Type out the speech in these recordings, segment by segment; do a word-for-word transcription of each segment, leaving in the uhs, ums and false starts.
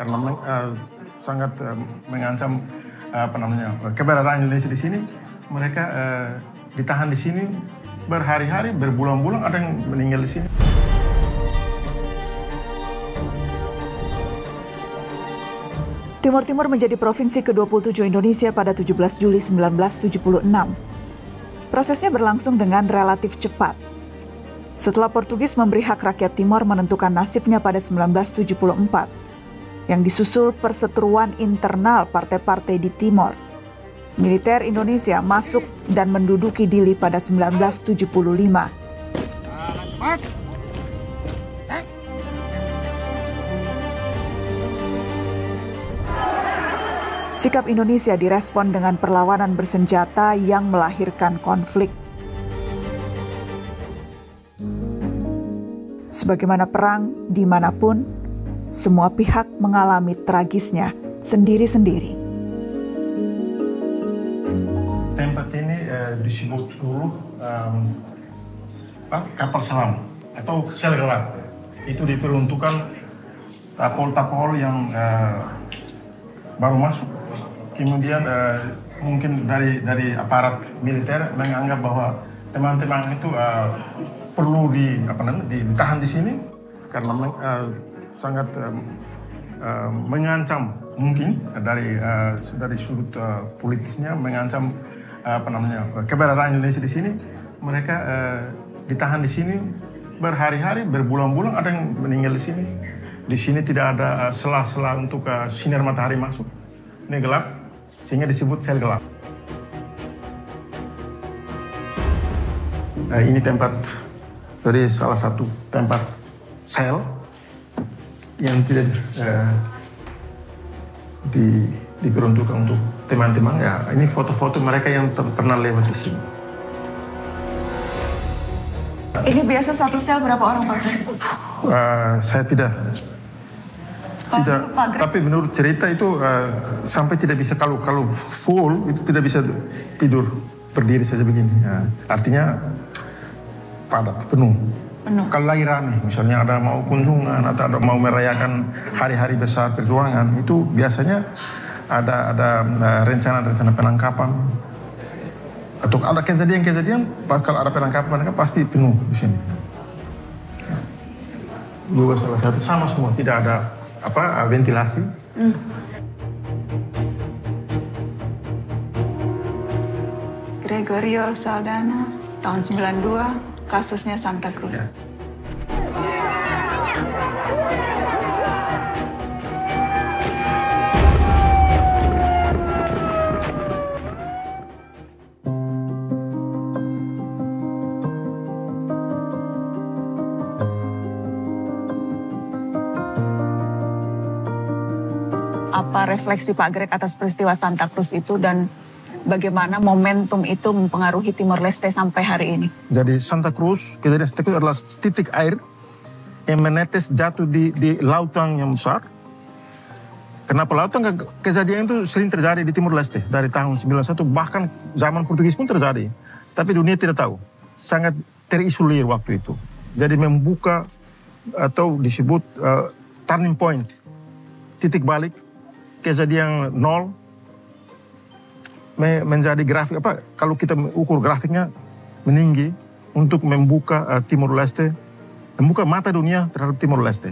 karena uh, sangat uh, mengancam uh, apa namanya keberadaan Indonesia di sini. Mereka uh, ditahan di sini berhari-hari, berbulan-bulan, ada yang meninggal di sini. Timor Timur menjadi provinsi ke dua puluh tujuh Indonesia pada tujuh belas Juli sembilan belas tujuh puluh enam. Prosesnya berlangsung dengan relatif cepat. Setelah Portugis memberi hak rakyat Timor menentukan nasibnya pada sembilan belas tujuh puluh empat, yang disusul perseteruan internal partai-partai di Timor. Militer Indonesia masuk dan menduduki Dili pada sembilan belas tujuh puluh lima. Sikap Indonesia direspon dengan perlawanan bersenjata yang melahirkan konflik. Sebagaimana perang dimanapun, semua pihak mengalami tragisnya sendiri-sendiri. Tempat ini eh, disebut dulu um, kapal selam atau sel gelap. Itu diperuntukkan tapol-tapol yang uh, baru masuk. Kemudian uh, mungkin dari dari aparat militer menganggap bahwa teman-teman itu uh, perlu di apa namanya ditahan di sini karena uh, sangat um, uh, mengancam mungkin dari uh, dari sudut uh, politisnya mengancam uh, apa namanya keberadaan Indonesia di sini. Mereka uh, ditahan di sini berhari-hari, berbulan-bulan, ada yang meninggal di sini. Di sini tidak ada uh, sela-sela untuk uh, sinar matahari masuk. Ini gelap, sehingga disebut sel gelap. Nah, ini tempat dari salah satu tempat sel yang tidak uh, di, diperuntukkan untuk teman-teman. Ya, ini foto-foto mereka yang pernah lewat di sini. Ini biasa satu sel berapa orang, Pak? Uh, saya tidak. Tidak, tapi menurut cerita itu uh, sampai tidak bisa kalau kalau full itu tidak bisa tidur berdiri saja begini. Ya, artinya padat penuh. penuh. Kalau lagi rame, misalnya ada mau kunjungan atau ada mau merayakan hari-hari besar perjuangan, itu biasanya ada ada rencana-rencana penangkapan atau ada kejadian-kejadian. Kalau ada penangkapan kan pasti penuh di sini. Dua salah satu sama semua, tidak ada apa ventilasi. Hmm. Gregorio Saldana tahun sembilan puluh dua, kasusnya Santa Cruz. Ya. Apa refleksi Pak Greg atas peristiwa Santa Cruz itu dan bagaimana momentum itu mempengaruhi Timor Leste sampai hari ini? Jadi Santa Cruz, kejadian Santa Cruz adalah titik air yang menetes jatuh di, di lautan yang besar. Kenapa lautan? Kejadian itu sering terjadi di Timor Leste dari tahun sembilan puluh satu, bahkan zaman Portugis pun terjadi. Tapi dunia tidak tahu. Sangat terisolir waktu itu. Jadi membuka atau disebut uh, turning point, titik balik. Kejadian nol menjadi grafik apa? Kalau kita ukur grafiknya meninggi untuk membuka uh, Timor Leste, membuka mata dunia terhadap Timor Leste.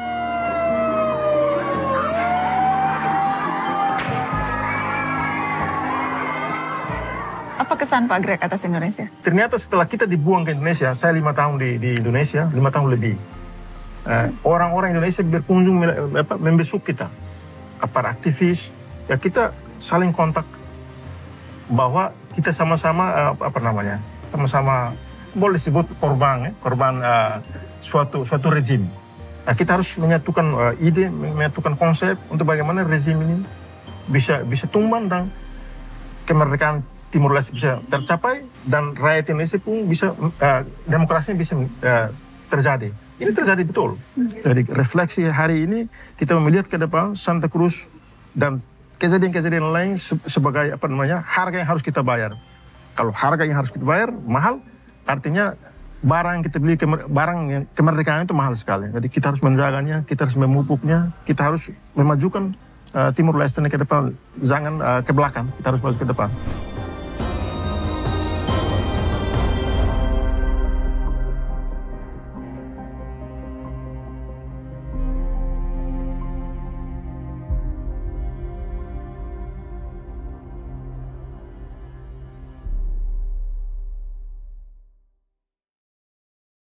Apa kesan Pak Greg atas Indonesia? Ternyata setelah kita dibuang ke Indonesia, saya lima tahun di, di Indonesia, lima tahun lebih. Orang-orang uh, Indonesia berkunjung apa, membesuk kita. Para aktivis, ya kita saling kontak bahwa kita sama-sama uh, apa namanya, sama-sama boleh disebut korban, ya, korban uh, suatu suatu rezim. Nah, kita harus menyatukan uh, ide, menyatukan konsep untuk bagaimana rezim ini bisa bisa tumbang dan kemerdekaan Timor Leste bisa tercapai dan rakyat Indonesia pun bisa uh, demokrasinya bisa uh, terjadi. Ini terjadi betul. Jadi refleksi hari ini kita melihat ke depan Santa Cruz dan kejadian-kejadian lain sebagai apa namanya harga yang harus kita bayar. Kalau harga yang harus kita bayar mahal, artinya barang yang kita beli, barang yang kemerdekaan itu mahal sekali. Jadi kita harus menjaganya, kita harus memupuknya, kita harus memajukan uh, Timur Leste ke depan, jangan uh, ke belakang, kita harus maju ke depan.